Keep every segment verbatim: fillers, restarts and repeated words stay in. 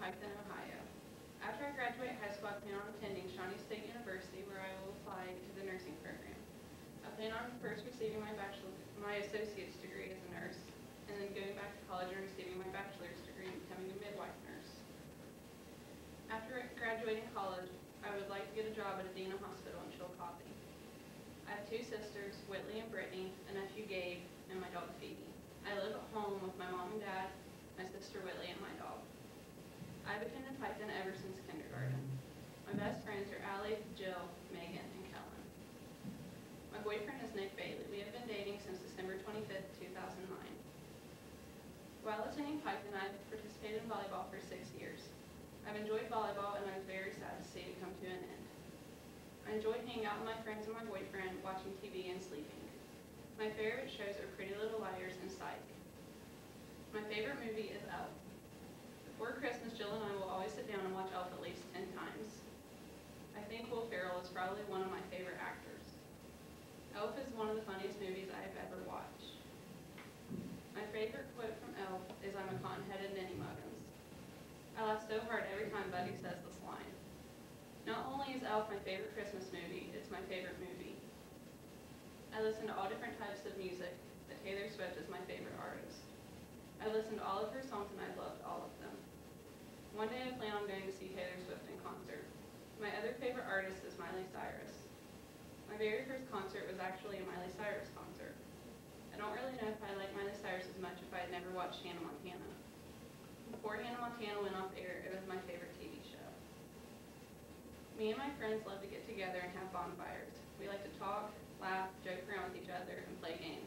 Piketon, Ohio. After I graduate high school, I plan on attending Shawnee State University, where I will apply to the nursing program. I plan on first receiving my bachelor, my associate's degree as a nurse, and then going back to college and receiving my bachelor's degree and becoming a midwife nurse. After graduating college, I would like to get a job at Adena Hospital in Chillicothe. I have two sisters, Whitley and Brittany, a nephew Gabe, and my dog Phoebe. I live at home with my mom and dad, my sister Whitley, and my dog. I've attended Piketon ever since kindergarten. My best friends are Allie, Jill, Megan, and Kellen. My boyfriend is Nick Bailey. We have been dating since December twenty-fifth, two thousand nine. While attending Piketon, I've participated in volleyball for six years. I've enjoyed volleyball, and I was very sad to see it come to an end. I enjoyed hanging out with my friends and my boyfriend, watching T V and sleeping. My favorite shows are Pretty Little Liars and Psych. My favorite movie is Elf. Before Christmas, Jill and I will always sit down and watch Elf at least ten times. I think Will Ferrell is probably one of my favorite actors. Elf is one of the funniest movies I have ever watched. My favorite quote from Elf is, "I'm a cotton-headed Ninny Muggins." I laugh so hard every time Buddy says this line. Not only is Elf my favorite Christmas movie, it's my favorite movie. I listen to all different types of music, but Taylor Swift is my favorite artist. I listened to all of her songs and I loved all of them. One day I plan on going to see Taylor Swift in concert. My other favorite artist is Miley Cyrus. My very first concert was actually a Miley Cyrus concert. I don't really know if I like Miley Cyrus as much if I had never watched Hannah Montana. Before Hannah Montana went off air, it was my favorite T V show. Me and my friends love to get together and have bonfires. We like to talk, laugh, joke around with each other, and play games.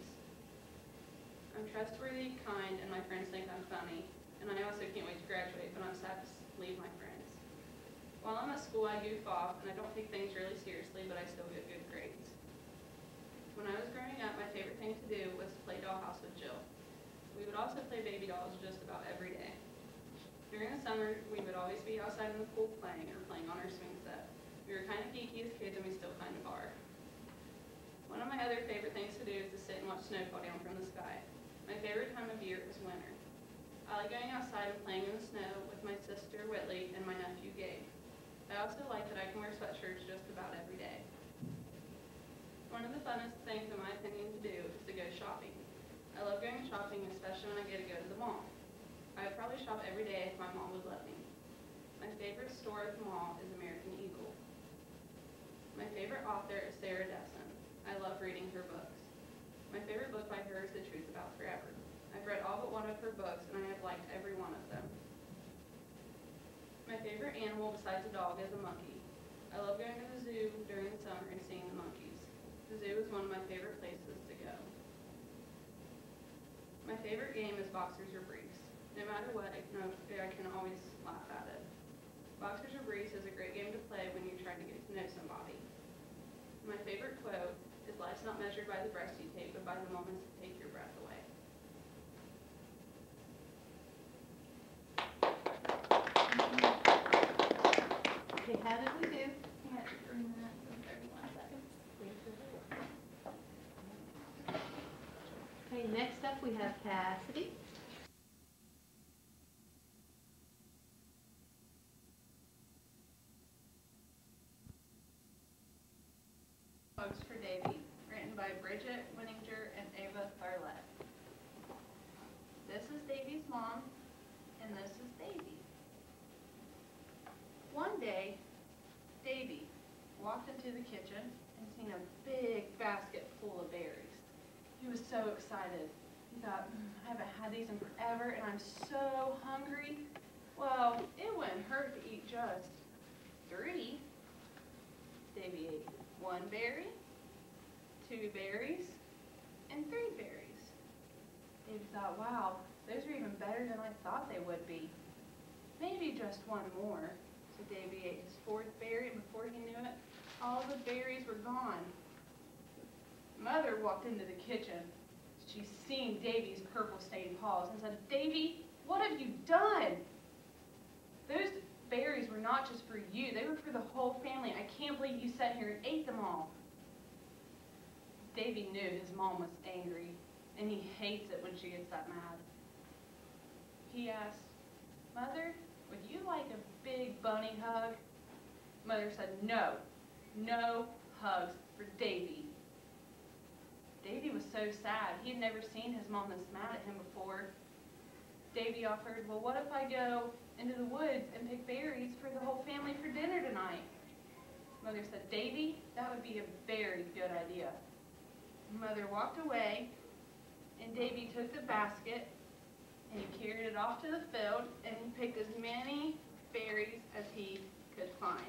I'm trustworthy, kind, and my friends think I'm funny, and I also can't wait to graduate, but I'm sad to leave my friends. While I'm at school, I goof off, and I don't take things really seriously, but I still get good grades. When I was growing up, my favorite thing to do was to play dollhouse with Jill. We would also play baby dolls just about every day. During the summer, we would always be outside in the pool playing or playing on our swing set. We were kind of geeky as kids, and we still kind of are. One of my other favorite things to do is to sit and watch snow fall down from the sky. My favorite time of year is winter. I like going outside and playing in the snow with my sister Whitley and my nephew Gabe. I also like that I can wear sweatshirts just about every day. One of the funnest things, in my opinion, to do is to go shopping. I love going shopping, especially when I get to go to the mall. I would probably shop every day if my mom would let me. My favorite store at the mall is American Eagle. My favorite author is Sarah Dessen. I love reading her books. My favorite book by her is The Truth About Forever. I've read all but one of her books, and I have liked every one of them. My favorite animal besides a dog is a monkey. I love going to the zoo during the summer and seeing the monkeys. The zoo is one of my favorite places to go. My favorite game is Boxers or Briefs. No matter what, I can, I can always laugh at it. Boxers or Briefs is a great game to play when you're trying to get to know somebody. My favorite quote is, "Life's not measured by the breaths you take, but by the moments that take your breath away." Okay, how did we do? I had three minutes and thirty-one seconds. Okay, next up we have Cassidy. Books for Davy, written by Bridget Winninger and Ava Barlett. This is Davy's mom, and this is Davy. One day, Davy walked into the kitchen and seen a big basket full of berries. He was so excited. He thought, mm, I haven't had these in forever, and I'm so hungry. Well, it wouldn't hurt to eat just three. Davy ate one berry, two berries, and three berries. Davy thought, wow, those are even better than I thought they would be. Maybe just one more. So Davy ate his fourth berry, and before he knew it, all the berries were gone. Mother walked into the kitchen. She seen Davy's purple-stained paws and said, "Davy, what have you done? Those berries were not just for you. They were for the whole family. I can't believe you sat here and ate them all." Davy knew his mom was angry, and he hates it when she gets that mad. He asked, "Mother, would you like big bunny hug. Mother said, no, no hugs for Davy. Davy was so sad. He had never seen his mom this mad at him before. Davy offered, well, what if I go into the woods and pick berries for the whole family for dinner tonight? Mother said, Davy, that would be a very good idea. Mother walked away, and Davy took the basket, and he carried it off to the field, and he picked as many berries as he could find.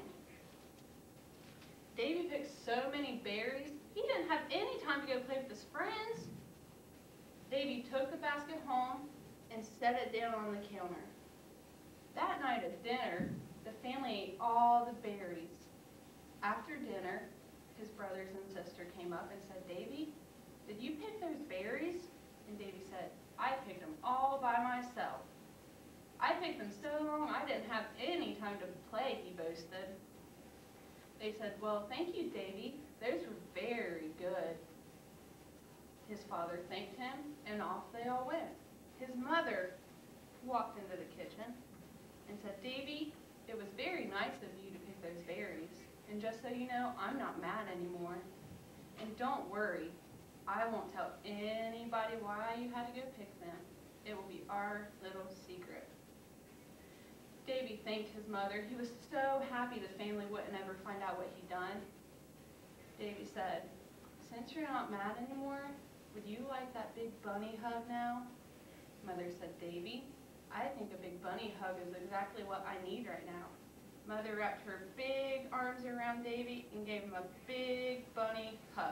Davy picked so many berries, he didn't have any time to go play with his friends. Davy took the basket home and set it down on the counter. That night at dinner, the family ate all the berries. After dinner, his brothers and sister came up and said, Davy, did you pick those berries? And Davy said, I picked them all by myself. I picked them so long I didn't have any time to play, he boasted. They said, well, thank you, Davy. Those were very good. His father thanked him, and off they all went. His mother walked into the kitchen and said, Davy, it was very nice of you to pick those berries. And just so you know, I'm not mad anymore. And don't worry, I won't tell anybody why you had to go pick them. It will be our little secret. Davy thanked his mother. He was so happy the family wouldn't ever find out what he'd done. Davy said, since you're not mad anymore, would you like that big bunny hug now? Mother said, Davy, I think a big bunny hug is exactly what I need right now. Mother wrapped her big arms around Davy and gave him a big bunny hug.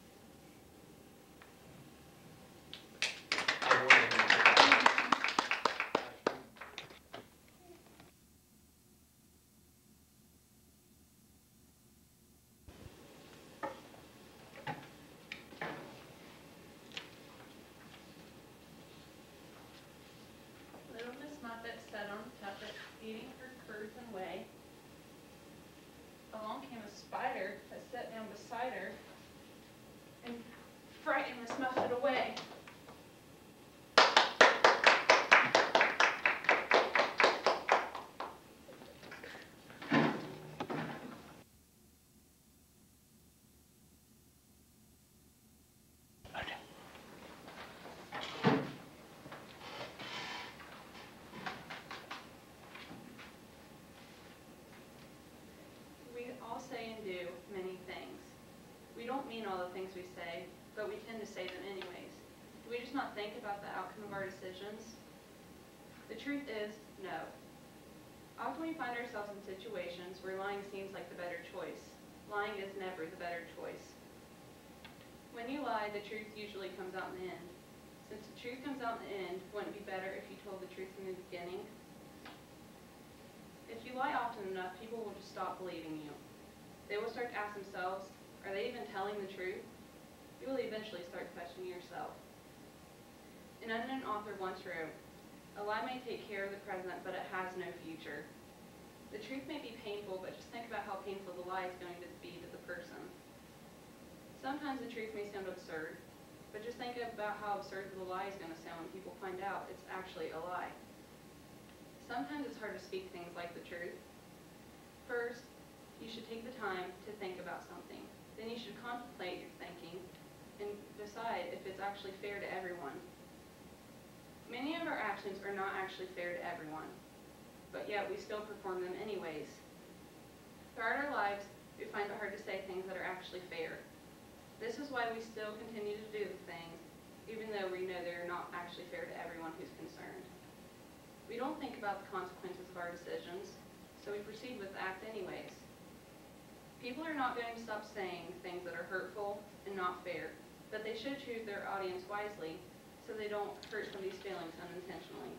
Little Miss Muffet sat on the tuffet, eating her curds and whey. Along came a spider that sat down beside her and frightened Miss Muffet away. We all say and do many things. We don't mean all the things we say, but we tend to say them anyways. Do we just not think about the outcome of our decisions? The truth is, no. Often we find ourselves in situations where lying seems like the better choice. Lying is never the better choice. When you lie, the truth usually comes out in the end. Since the truth comes out in the end, wouldn't it be better if you told the truth in the beginning? If you lie often enough, people will just stop believing you. They will start to ask themselves, are they even telling the truth? You will eventually start questioning yourself. An unknown author once wrote, a lie may take care of the present, but it has no future. The truth may be painful, but just think about how painful the lie is going to be to the person. Sometimes the truth may sound absurd, but just think about how absurd the lie is going to sound when people find out it's actually a lie. Sometimes it's hard to speak things like the truth. First, you should take the time to think about something. Then you should contemplate your thinking and decide if it's actually fair to everyone. Many of our actions are not actually fair to everyone, but yet we still perform them anyways. Throughout our lives, we find it hard to say things that are actually fair. This is why we still continue to do the things, even though we know they're not actually fair to everyone who's concerned. We don't think about the consequences of our decisions, so we proceed with the act anyways. People are not going to stop saying things that are hurtful and not fair, but they should choose their audience wisely so they don't hurt somebody's feelings unintentionally.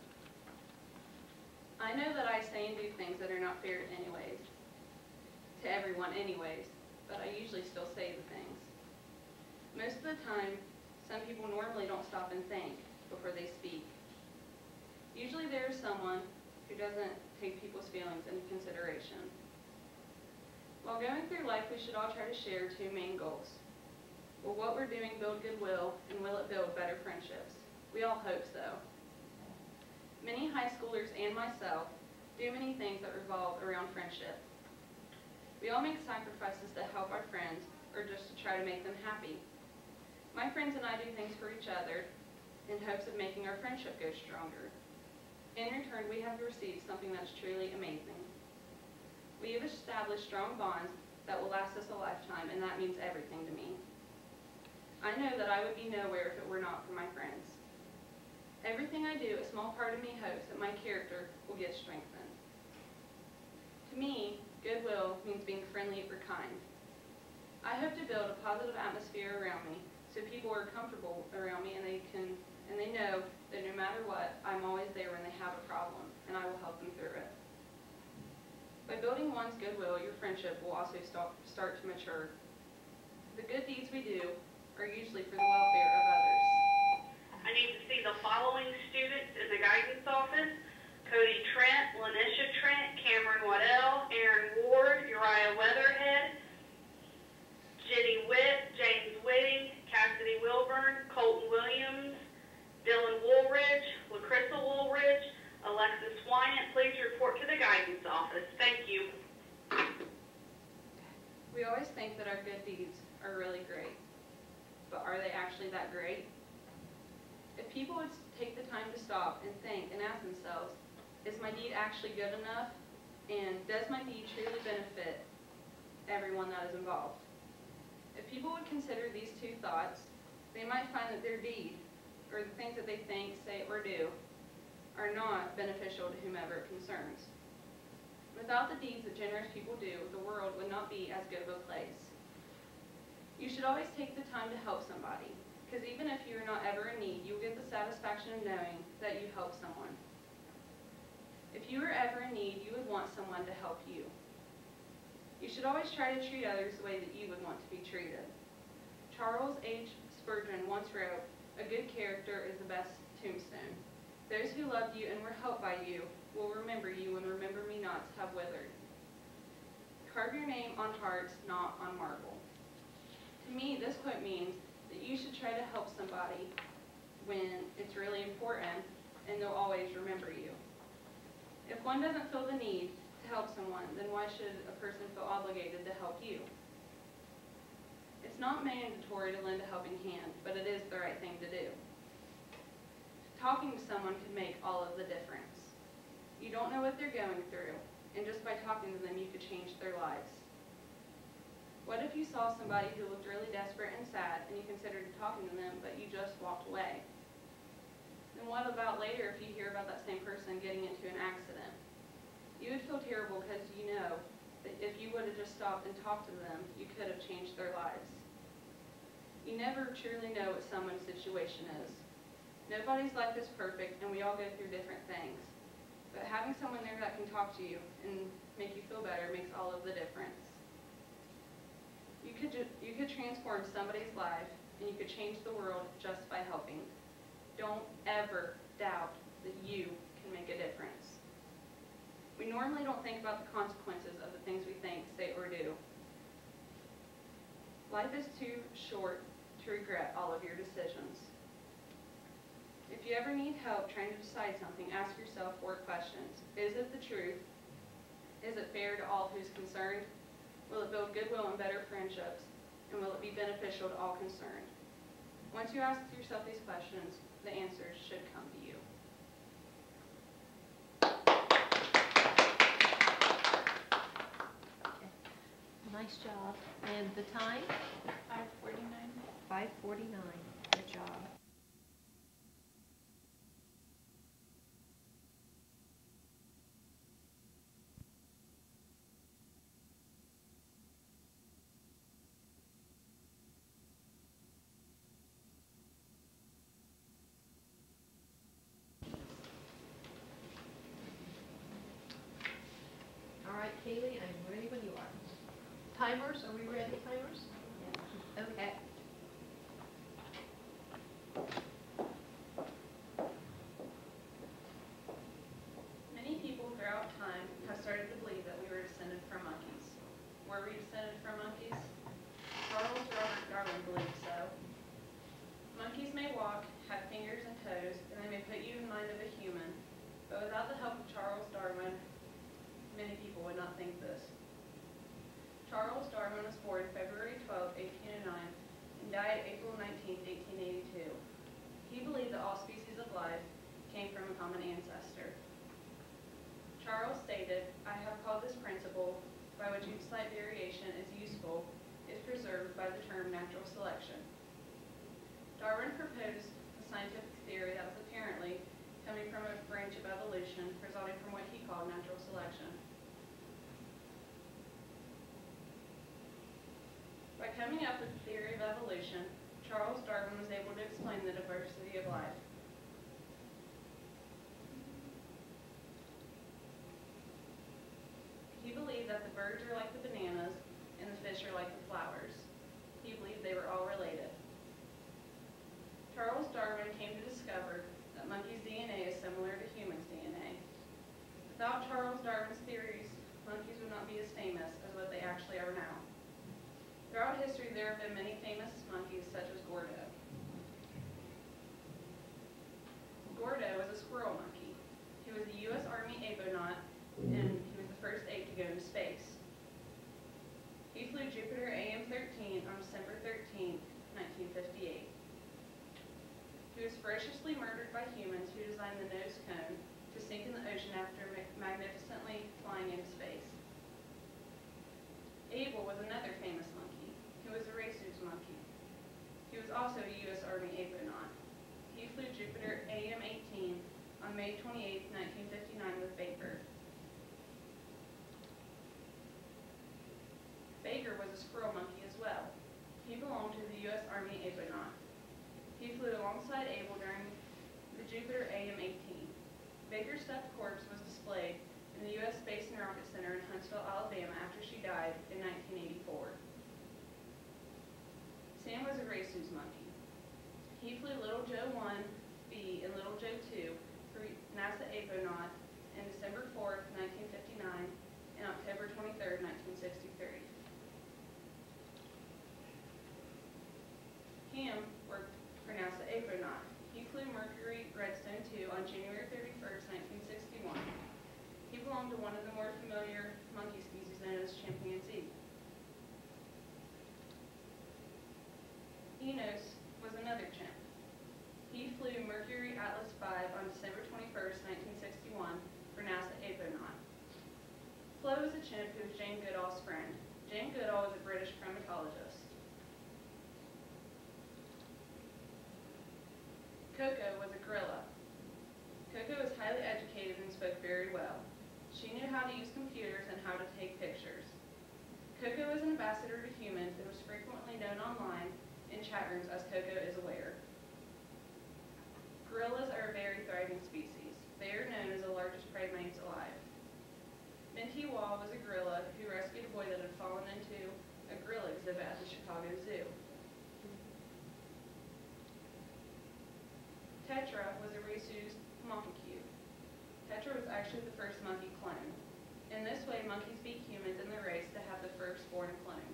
I know that I say and do things that are not fair anyways, to everyone anyways, but I usually still say the things. Most of the time, some people normally don't stop and think before they speak. Usually there is someone who doesn't take people's feelings into consideration. While going through life, we should all try to share two main goals. Will what we're doing build goodwill, and will it build better friendships? We all hope so. Many high schoolers and myself do many things that revolve around friendship. We all make sacrifices to help our friends or just to try to make them happy. My friends and I do things for each other in hopes of making our friendship go stronger. In return, we have received something that's truly amazing. We have established strong bonds that will last us a lifetime, and that means everything to me. I know that I would be nowhere if it were not for my friends. Everything I do, a small part of me hopes that my character will get strengthened. To me, goodwill means being friendly or kind. I hope to build a positive atmosphere around me so people are comfortable around me and they can and they know that no matter what, I'm always there when they have a problem, and I will help them through it. By building one's goodwill, your friendship will also start, start to mature. The good deeds we do are usually for the welfare of others. I need to see the following students in the guidance office: Cody Trent, Lanisha Trent, Cameron Waddell, Aaron Ward, Uriah Weatherhead, Jenny Witt, James Whitting, Cassidy Wilburn, Colton Williams, Dylan Woolridge, LaCrissa Woolridge, Alexis Wynant. Please report to the guidance office. Thank you. We always think that our good deeds are really great, but are they actually that great? If people would take the time to stop and think and ask themselves, is my deed actually good enough? And does my deed truly benefit everyone that is involved? If people would consider these two thoughts, they might find that their deed, or the things that they think, say, or do, are not beneficial to whomever it concerns. Without the deeds that generous people do, the world would not be as good of a place. You should always take the time to help somebody, because even if you are not ever in need, you will get the satisfaction of knowing that you helped someone. If you were ever in need, you would want someone to help you. You should always try to treat others the way that you would want to be treated. Charles H. Spurgeon once wrote, "A good character is the best tombstone. Those who loved you and were helped by you will remember you when remember me nots have withered." Carve your name on hearts, not on marble. To me, this quote means that you should try to help somebody when it's really important, and they'll always remember you. If one doesn't feel the need to help someone, then why should a person feel obligated to help you? It's not mandatory to lend a helping hand, but it is the right thing to do. Talking to someone can make all of the difference. You don't know what they're going through, and just by talking to them, you could change their lives. What if you saw somebody who looked really desperate and sad, and you considered talking to them, but you just walked away? Then what about later if you hear about that same person getting into an accident? You would feel terrible because you know that if you would have just stopped and talked to them, you could have changed their lives. You never truly know what someone's situation is. Nobody's life is perfect, and we all go through different things. But having someone there that can talk to you and make you feel better makes all of the difference. You could, ju you could transform somebody's life, and you could change the world just by helping. Don't ever doubt that you can make a difference. We normally don't think about the consequences of the things we think, say, or do. Life is too short to regret all of your decisions. If you ever need help trying to decide something, ask yourself four questions. Is it the truth? Is it fair to all who's concerned? Will it build goodwill and better friendships? And will it be beneficial to all concerned? Once you ask yourself these questions, the answers should come to you. Nice job. And the time? five forty-nine. five forty-nine. Good job. All right, Kaylee, I'm ready when you are. Timers, are we ready, timers? Yes. Okay. Many people throughout time have started to believe that we were descended from monkeys. Were we descended from monkeys? Charles Robert Darwin believed so. Monkeys may walk, have fingers and toes, and they may put you in mind of a human, but without the help of Charles Darwin, Charles Darwin was born February twelfth, eighteen oh nine, and died April nineteenth, eighteen eighty-two. He believed that all species of life came from a common ancestor. Charles stated, "I have called this principle, by which each slight variation is useful, is preserved by the term natural selection." Darwin proposed a scientific theory that was apparently coming from a branch of evolution resulting from what he called natural selection. By coming up with the theory of evolution, Charles Darwin was able to explain the diversity of life. He believed that the birds are like the bananas and the fish are like the flowers. He believed they were all related. Charles Darwin came to discover that monkeys' D N A is similar to humans' D N A. Without Charles Darwin's theories, monkeys would not be as famous as what they actually are now. Throughout history, there have been many famous monkeys, such as Gordo. Gordo was a squirrel monkey. He was a U S Army aeronaut, and he was the first ape to go into space. He flew Jupiter A M thirteen on December thirteenth, nineteen fifty-eight. He was ferociously murdered by humans who designed the nose cone to sink in the ocean after magnificently flying into space. Abel was another famous monkey. He was a rhesus monkey. He was also a U S Army aeronaut. He flew Jupiter A M eighteen on May twenty-eighth, nineteen fifty-nine with Baker. Baker was a squirrel monkey as well. He belonged to the U S Army aeronaut. He flew alongside Abel during the Jupiter A M eighteen. Baker's stuffed corpse was displayed in the U S Space and Rocket Center in Huntsville, Alabama after she died in nineteen eighty-four. Sam was a rhesus monkey. He flew Little Joe one B and Little Joe two for NASA aeronaut on December fourth, nineteen fifty-nine and October twenty-third, nineteen sixty-three. Ham worked for NASA aeronaut. He flew Mercury Redstone two on January thirty-first, nineteen sixty-one. He belonged to one of the more familiar monkey species known as chimpanzee. Enos was another chimp. He flew Mercury Atlas five on December twenty-first, nineteen sixty-one for NASA aeronaut. Flo was a chimp who was Jane Goodall's friend. Jane Goodall was a British primatologist. Coco was a gorilla. Coco was highly educated and spoke very well. She knew how to use computers and how to take pictures. Coco was an ambassador to humans and was frequently known online in chat rooms as Coco is aware. Gorillas are a very thriving species. They are known as the largest primates alive. Minty Wall was a gorilla who rescued a boy that had fallen into a gorilla exhibit at the Chicago Zoo. Tetra was a rhesus monkey. Tetra was actually the first monkey clone. In this way, monkeys beat humans in the race to have the firstborn clone.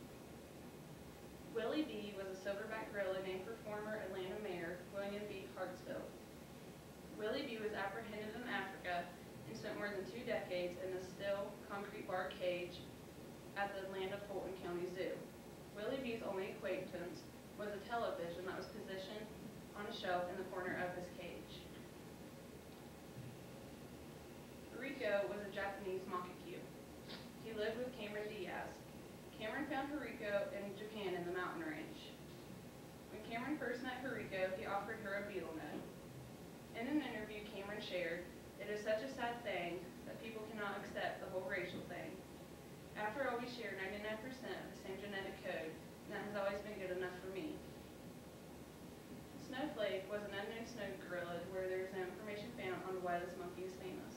Willie B was a silverback gorilla named for former Atlanta Mayor William B. Hartsfield. Willie B was apprehended in Africa and spent more than two decades in a still concrete bar cage at the Atlanta Fulton County Zoo. Willie B's only acquaintance was a television that was positioned on a shelf in the corner of his cage. Rico was a Japanese macaque. He lived with Cameron Diaz. Cameron found Hariko in Japan in the mountain range. When Cameron first met Hariko, he offered her a beetle note. In an interview Cameron shared, "It is such a sad thing that people cannot accept the whole racial thing. After all, we share ninety-nine percent of the same genetic code, and that has always been good enough for me." Snowflake was an unknown snow gorilla where there is no information found on why this monkey is famous.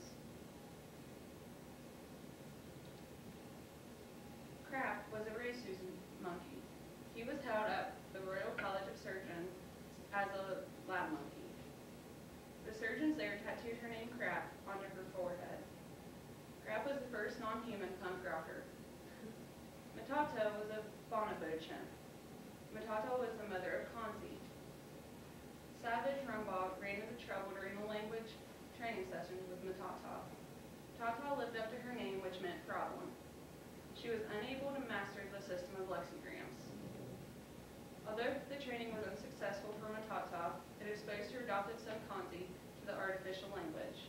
Kraft was a rhesus monkey. He was held at the Royal College of Surgeons as a lab monkey. The surgeons there tattooed her name Kraft onto her forehead. Kraft was the first non-human punk rocker. Matata was a bonobo chimp. Matata was the mother of Kanzi. Savage Rumbaugh ran into trouble during the language training sessions with Matata. Tata lived up to her name, which meant problem. She was unable to master the system of lexigrams. Although the training was unsuccessful for Matata, it exposed her adopted son Kanzi to the artificial language.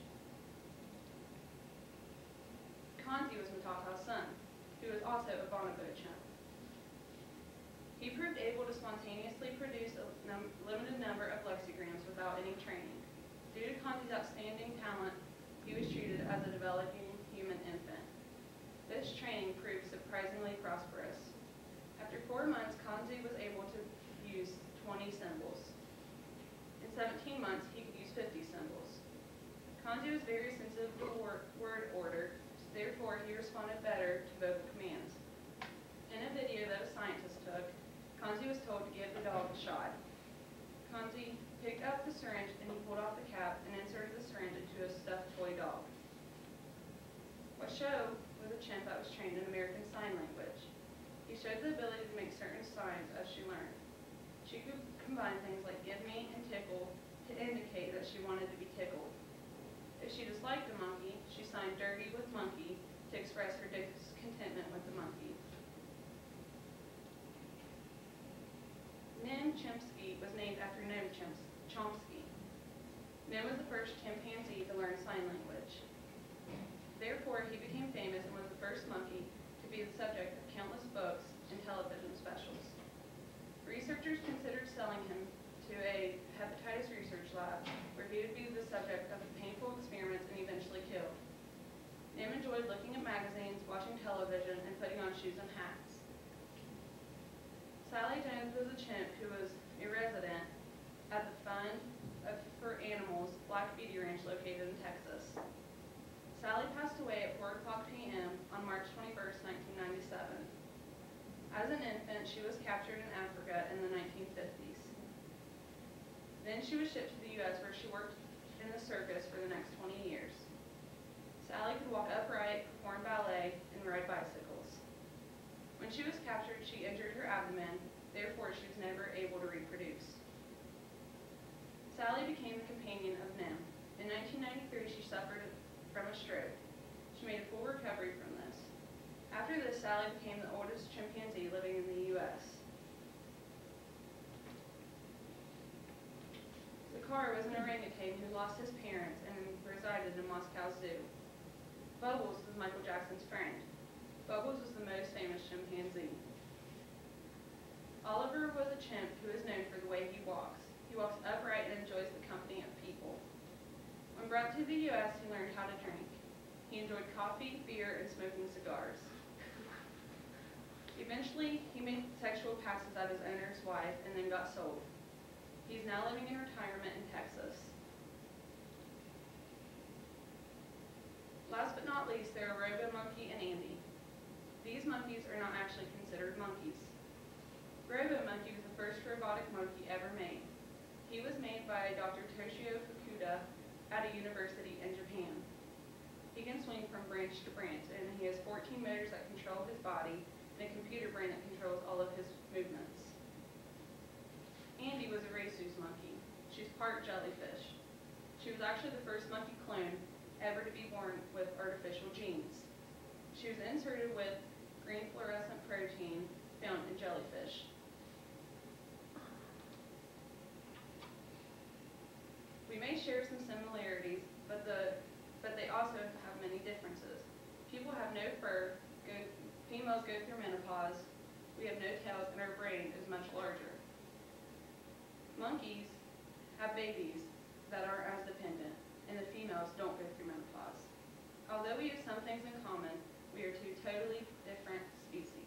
Kanzi was Matata's son, who was also a bonobo chimp. He proved able to spontaneously produce a num limited number of lexigrams without any training. Due to Kanzi's outstanding talent, he was treated as a developing human infant. This training proved surprisingly prosperous. After four months, Kanzi was able to use twenty symbols. In seventeen months, he could use fifty symbols. Kanzi was very sensitive to word, word order, therefore he responded better to vocal commands. In a video that a scientist took, Kanzi was told to give the dog a shot. Kanzi picked up the syringe and he pulled off the cap and inserted the syringe into a stuffed toy dog. Washoe was a chimp that was trained in American Sign Language. He showed the ability to make certain signs as she learned. She could combine things like give me and tickle to indicate that she wanted to be tickled. If she disliked the monkey, she signed dirty with monkey to express her discontentment with the monkey. Nim Chimpsky was named after Noam Chomsky. Nim was the first chimpanzee to learn sign language. Therefore, he became famous and was the first monkey to be the subject of countless books and television specials. Researchers considered selling him to a hepatitis research lab, where he would be the subject of painful experiments and eventually killed. Nim enjoyed looking at magazines, watching television, and putting on shoes and hats. Sally Jones was a chimp who was a resident at the Fund for Animals Black Beauty Ranch located in Texas. Sally passed away at four o'clock p m on March twenty-first, nineteen ninety-seven. As an infant, she was captured in Africa in the nineteen fifties. Then she was shipped to the U S where she worked in the circus for the next twenty years. Sally could walk upright, perform ballet, and ride bicycles. When she was captured, she injured her abdomen, therefore she was never able to reproduce. Sally became the companion of Nim. In nineteen ninety-three, she suffered from a stroke. She made a full recovery from this. After this, Sally became the oldest chimpanzee living in the U S Zakar was an orangutan who lost his parents and resided in Moscow Zoo. Bubbles was Michael Jackson's friend. Bubbles was the most famous chimpanzee. Oliver was a chimp who is known for the way he walks. He walks upright and enjoys the company of people. When brought to the U S, he learned how to drink. He enjoyed coffee, beer, and smoking cigars. Eventually, he made sexual passes at his owner's wife and then got sold. He's now living in retirement in Texas. Last but not least, there are Robo Monkey and Andy. These monkeys are not actually considered monkeys. Robo Monkey was the first robotic monkey ever made. He was made by Doctor Toshio Fukuda at a university in Japan. He can swing from branch to branch, and he has fourteen motors that control his body and a computer brain that controls all of his movements. Andy was a rhesus monkey. She's part jellyfish. She was actually the first monkey clone ever to be born with artificial genes. She was inserted with green fluorescent protein found in jellyfish. We may share some similarities, but the but they also have many differences. People have no fur, go, females go through menopause, we have no tails, and our brain is much larger. Monkeys have babies that are as dependent, and the females don't go through menopause. Although we have some things in common, we are two totally different species.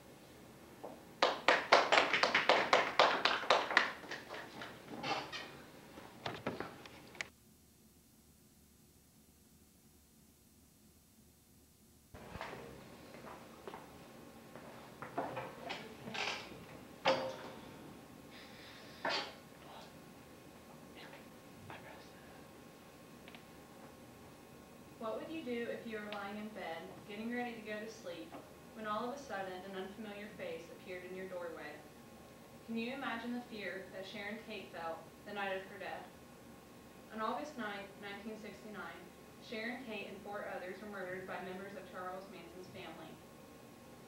What would you do if you were lying in bed, getting ready to go to sleep, when all of a sudden an unfamiliar face appeared in your doorway? Can you imagine the fear that Sharon Tate felt the night of her death? On August ninth, nineteen sixty-nine, Sharon Tate and four others were murdered by members of Charles Manson's family.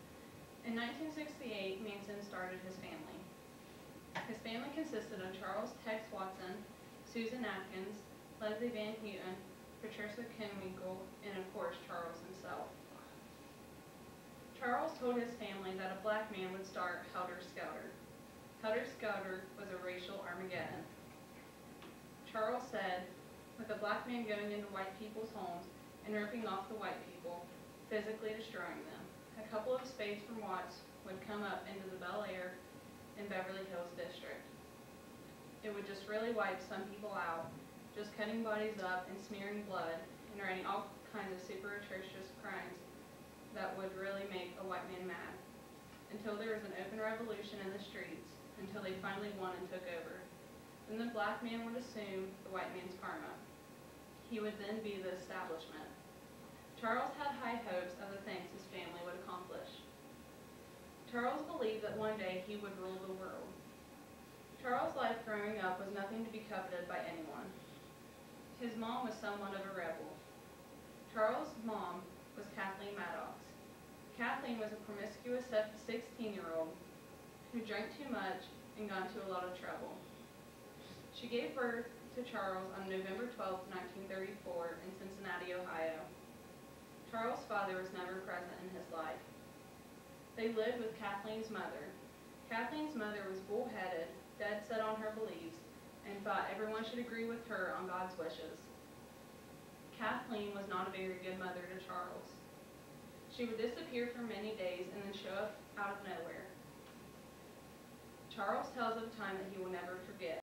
In nineteen sixty-eight, Manson started his family. His family consisted of Charles Tex Watson, Susan Atkins, Leslie Van Houten, Patricia Kenwinkle, and of course Charles himself. Charles told his family that a black man would start Helter Skelter. Helter Skelter was a racial Armageddon. Charles said, with a black man going into white people's homes and ripping off the white people, physically destroying them. A couple of spades from Watts would come up into the Bel Air and Beverly Hills district. It would just really wipe some people out, just cutting bodies up and smearing blood and writing all kinds of super atrocious crimes that would really make a white man mad, until there was an open revolution in the streets, until they finally won and took over. Then the black man would assume the white man's karma. He would then be the establishment. Charles had high hopes of the things his family would accomplish. Charles believed that one day he would rule the world. Charles' life growing up was nothing to be coveted by anyone. His mom was somewhat of a rebel. Charles' mom was Kathleen Maddox. Kathleen was a promiscuous sixteen-year-old who drank too much and got into a lot of trouble. She gave birth to Charles on November twelfth, nineteen thirty-four in Cincinnati, Ohio. Charles' father was never present in his life. They lived with Kathleen's mother. Kathleen's mother was bullheaded, dead set on her beliefs, and thought everyone should agree with her on God's wishes. Kathleen was not a very good mother to Charles. She would disappear for many days and then show up out of nowhere. Charles tells of a time that he will never forget.